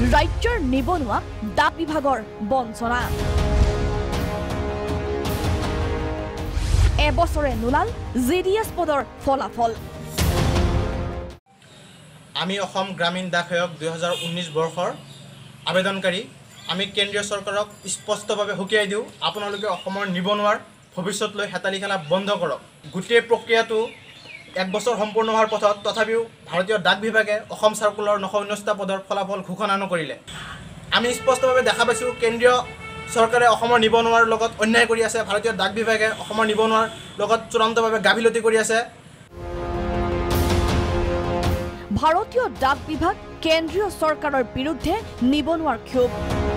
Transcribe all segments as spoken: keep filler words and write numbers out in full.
ৰাজ্যৰ নিবনুৱা ডাক বিভাগৰ বঞ্চনা এবছৰে নোলাল জি ডি এছ পদৰ ফলাফল আমি অসম গ্ৰামীণ ডাক সেৱক দুই হাজাৰ ঊনৈছ বৰ্ষৰ আবেদনকাৰী আমি কেন্দ্ৰীয় চৰকাৰক স্পষ্টভাৱে হুকিয়াই দিওঁ আপোনালোকে অসমৰ নিবনুৱাৰ ভৱিষ্যতলৈ হেতালি খেলা বন্ধ কৰক গোটেই প্ৰক্ৰিয়াটো এক বছৰ সম্পূৰ্ণ হোৱাৰ পথত তথাপিও ভাৰতীয় ডাক বিভাগে অসম চাৰ্কুলাৰ নশ ঊনৈছটা পদৰ ফলাফল ঘোষণা নকৰিলে আমি স্পষ্টভাৱে দেখা পাইছোঁ কেন্দ্ৰীয় চৰকাৰে অসমৰ নিবনুৱাৰ লগত অন্যায় কৰি আছে ভাৰতীয় ডাক বিভাগে অসমৰ নিবনুৱাৰ লগত চূড়ান্তভাৱে গাফিলতি কৰি আছে ভাৰতীয় ডাক বিভাগ কেন্দ্ৰীয় চৰকাৰৰ বিৰুদ্ধে নিবনুৱাৰ ক্ষোভ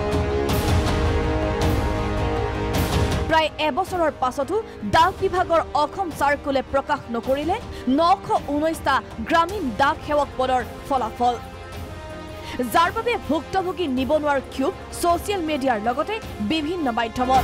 প্ৰায় এবছৰৰ পাছতো ডাক বিভাগৰ অসম চাৰ্কুলে প্ৰকাশ নকৰিলে নশ ঊনৈছটা গ্ৰামীণ ডাক সেৱক পদৰ ফলাফল যাৰ বাবে ভুক্তভোগী নিবনুৱাৰ ক্ষোভ ছ'চিয়েল মিডিয়াৰ লগতে বিভিন্ন মাধ্যমত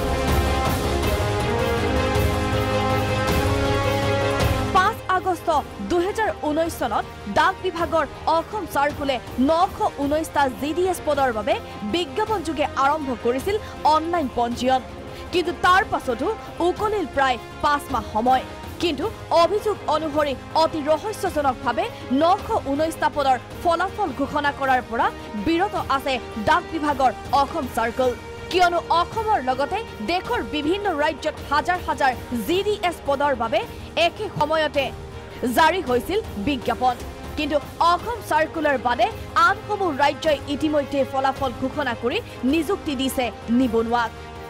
পাঁচ আগষ্ট দুহেজাৰ ঊনৈছ চনত ডাক বিভাগৰ অসম চাৰ্কুলে নশ ঊনৈছটা জি ডি এছ পদৰ বাবে বিজ্ঞাপনযোগে আৰম্ভ কৰিছিল অনলাইন পঞ্জীয়ন কিন্তু তাৰ পাছতো উকলিল প্ৰায় পাঁচ মাহ সময় কিন্তু অভিযোগ অনুসৰি অতি ৰহস্যজনকভাৱে নশ ঊনৈছটা পদৰ ফলাফল ঘোষণা কৰাৰ পৰা বিৰত আছে ডাক বিভাগৰ অসম চাৰ্কল কিয়নো অসমৰ লগতে দেশৰ বিভিন্ন ৰাজ্যত হাজাৰ হাজাৰ জি ডি এছ পদৰ বাবে একে সময়তে জাৰি হৈছিল বিজ্ঞাপন কিন্তু অসম চাৰ্কুলাৰ বাদে আনসমূহ ৰাজ্যই ইতিমধ্যে ফলাফল ঘোষণা কৰি নিযুক্তি দিছে নিবনুৱাক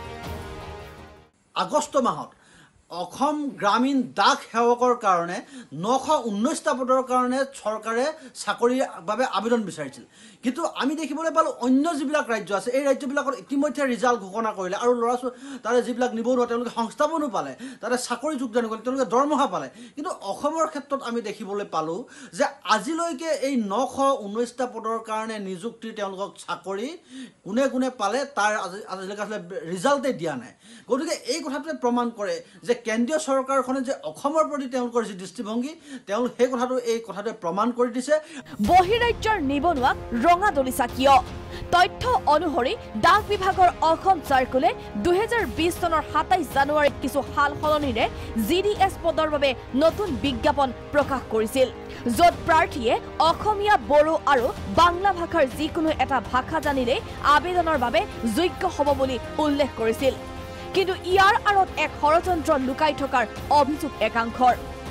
আগষ্ট মাহত অসম গ্ৰামীণ ডাক সেৱকৰ কাৰণে নশ ঊনৈছটা পদৰ কাৰণে চৰকাৰে চাকৰিৰ বাবে আবেদন বিচাৰিছিল কিন্তু আমি দেখিবলৈ পালোঁ অন্য যিবিলাক ৰাজ্য আছে এই ৰাজ্যবিলাকত ইতিমধ্যে ৰিজাল্ট ঘোষণা কৰিলে আৰু ল'ৰা ছোৱালী তাৰে যিবিলাক নিবনুৱা তেওঁলোকে সংস্থাপনো পালে তাৰে চাকৰি যোগদান কৰিলে তেওঁলোকে দৰমহা পালে কিন্তু অসমৰ ক্ষেত্ৰত আমি দেখিবলৈ পালোঁ যে আজিলৈকে এই নশ ঊনৈছটা পদৰ কাৰণে নিযুক্তি তেওঁলোকক চাকৰি কোনে কোনে পালে তাৰ আজিলৈকে আচলতে ৰিজাল্টে দিয়া নাই গতিকে এই কথাটোৱে প্ৰমাণ কৰে যে কেন্দ্ৰীয় চৰকাৰখনে যে অসমৰ প্ৰতি তেওঁলোকৰ যি দৃষ্টিভংগী তেওঁলোক সেই কথাটো এই কথাটোৱে প্ৰমাণ কৰি দিছে বহিৰাজ্যৰ নিবনুৱাক ৰঙা দলিচা কিয় তথ্য অনুসৰি ডাক বিভাগৰ অসম চাৰ্কুলে দুহেজাৰ বিশ চনৰ সাতাইছ জানুৱাৰীত কিছু সাল সলনিৰে জি ডি এছ পদৰ বাবে নতুন বিজ্ঞাপন প্ৰকাশ কৰিছিল য'ত প্ৰাৰ্থীয়ে অসমীয়া বড়ো আৰু বাংলা ভাষাৰ যিকোনো এটা ভাষা জানিলেই আবেদনৰ বাবে যোগ্য হ'ব বুলি উল্লেখ কৰিছিল কিন্তু ইয়াৰ আঁৰত এক ষড়যন্ত্ৰ লুকাই থকাৰ অভিযোগ একাংশৰ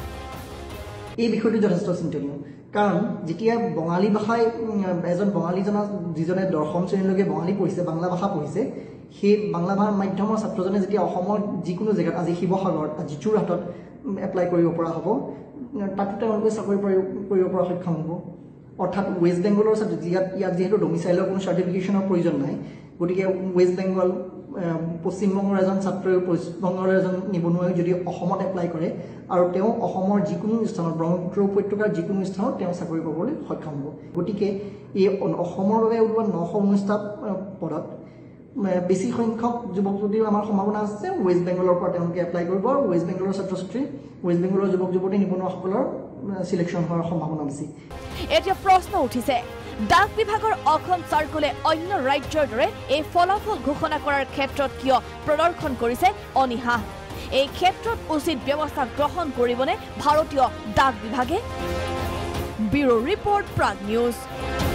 এই বিষয়টো যথেষ্ট চিন্তনীয় কাৰণ যেতিয়া বঙালী ভাষাই এজন বঙালীজনা যিজনে দশম শ্ৰেণীলৈকে বঙালী পঢ়িছে বাংলা ভাষা পঢ়িছে সেই বাংলা ভাষাৰ মাধ্যমৰ ছাত্ৰজনে যেতিয়া অসমৰ যিকোনো জেগাত আজি শিৱসাগৰত আজি যোৰহাটত এপ্লাই কৰিব পৰা হ'ব তাতো তেওঁলোকে চাকৰি কৰিব পৰা সক্ষম হ'ব অৰ্থাৎ ৱেষ্ট বেংগলৰ ইয়াত ইয়াত যিহেতু ডমিচাইলৰ কোনো চাৰ্টিফিকেশ্যনৰ প্ৰয়োজন নাই গতিকে ৱেষ্ট বেংগল পশ্চিমবংগৰ এজন ছাত্ৰই পশ্চিমবংগৰ এজন নিবনুৱাই যদি অসমত এপ্লাই কৰে আৰু তেওঁ অসমৰ যিকোনো স্থানত ব্ৰহ্মপুত্ৰ উপত্যকাৰ যিকোনো স্থানত তেওঁ চাকৰি পাবলৈ সক্ষম হ'ব গতিকে এই অসমৰ বাবে ওলোৱা নশ ঊনৈছটা পদত বেছি সংখ্যক যুৱক যুৱতীৰ আমাৰ সম্ভাৱনা আছে ৱেষ্ট বেংগলৰ পৰা তেওঁলোকে এপ্লাই কৰিব আৰু ৱেষ্ট বেংগলৰ ছাত্ৰ ছাত্ৰী ৱেষ্ট বেংগলৰ যুৱক যুৱতী নিবনুৱাসকলৰ সিলেকশ্যন হোৱাৰ সম্ভাৱনা বেছি এতিয়া প্ৰশ্ন উঠিছে ডাক বিভাগৰ অসম চাৰ্কুলে অন্য ৰাজ্যৰ দৰে এই ফলাফল ঘোষণা কৰাৰ ক্ষেত্ৰত কিয় প্ৰদৰ্শন কৰিছে অনিহা এই ক্ষেত্ৰত উচিত ব্যৱস্থা গ্ৰহণ কৰিবনে ভাৰতীয় ডাক বিভাগে ব্যুৰো ৰিপৰ্ট প্ৰাগ নিউজ।